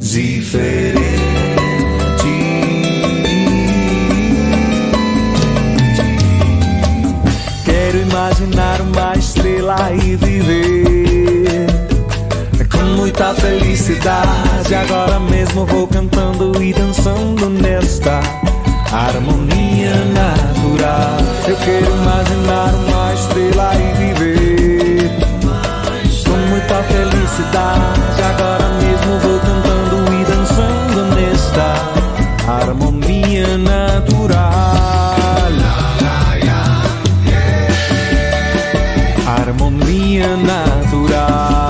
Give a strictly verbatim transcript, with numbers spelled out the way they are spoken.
diferente. Quero imaginar uma estrela e viver com muita felicidade. Agora mesmo vou cantando e dançando nesta harmonia natural. Eu quero imaginar uma estrela e viver com muita felicidade. Agora mesmo vou cantando e dançando nesta harmonia natural. Harmonia natural.